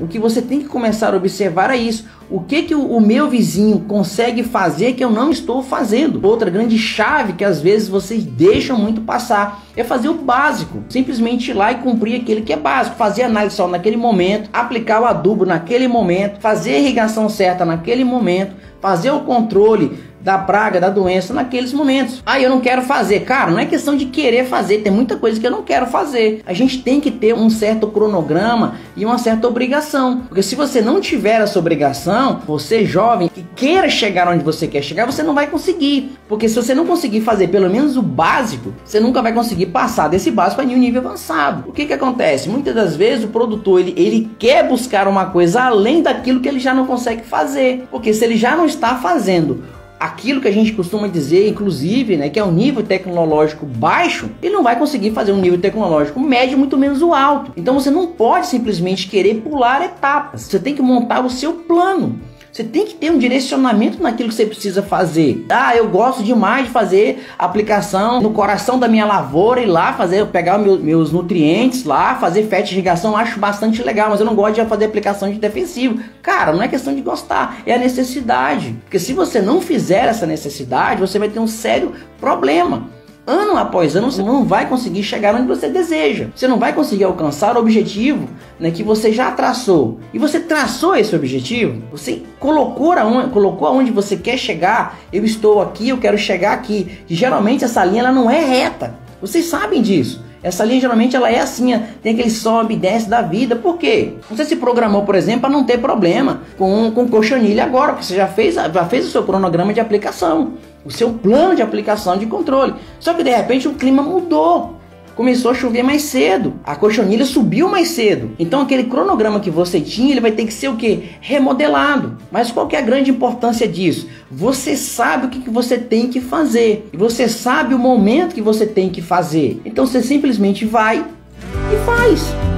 O que você tem que começar a observar é isso. O que o meu vizinho consegue fazer que eu não estou fazendo? Outra grande chave que às vezes vocês deixam muito passar é fazer o básico. Simplesmente ir lá e cumprir aquele que é básico. Fazer a análise só naquele momento, aplicar o adubo naquele momento, fazer a irrigação certa naquele momento, fazer o controle da praga, da doença naqueles momentos. Ah, eu não quero fazer. Cara, não é questão de querer fazer. Tem muita coisa que eu não quero fazer. A gente tem que ter um certo cronograma e uma certa obrigação. Porque se você não tiver essa obrigação, você jovem que queira chegar onde você quer chegar, você não vai conseguir. Porque se você não conseguir fazer pelo menos o básico, você nunca vai conseguir passar desse básico para um nível avançado. O que acontece? Muitas das vezes o produtor ele quer buscar uma coisa além daquilo que ele já não consegue fazer. Porque se ele já não está fazendo aquilo que a gente costuma dizer, inclusive, né, que é um nível tecnológico baixo, ele não vai conseguir fazer um nível tecnológico médio, muito menos o alto. Então você não pode simplesmente querer pular etapas. Você tem que montar o seu plano. Você tem que ter um direcionamento naquilo que você precisa fazer. Ah, eu gosto demais de fazer aplicação no coração da minha lavoura e lá pegar meus nutrientes lá, fazer fertirrigação, acho bastante legal, mas eu não gosto de fazer aplicação de defensivo. Cara, não é questão de gostar, é a necessidade. Porque se você não fizer essa necessidade, você vai ter um sério problema. Ano após ano você não vai conseguir chegar onde você deseja. Você não vai conseguir alcançar o objetivo, né, que você já traçou. E você traçou esse objetivo, você colocou aonde você quer chegar. Eu estou aqui, eu quero chegar aqui. E geralmente essa linha ela não é reta. Vocês sabem disso. Essa linha geralmente ela é assim, tem aquele sobe e desce da vida. Por quê? Você se programou, por exemplo, para não ter problema com cochonilha agora, porque você já fez o seu cronograma de aplicação, o seu plano de aplicação de controle. Só que de repente o clima mudou. Começou a chover mais cedo, a cochonilha subiu mais cedo. Então aquele cronograma que você tinha, ele vai ter que ser o quê? Remodelado. Mas qual que é a grande importância disso? Você sabe o que você tem que fazer. E você sabe o momento que você tem que fazer. Então você simplesmente vai e faz.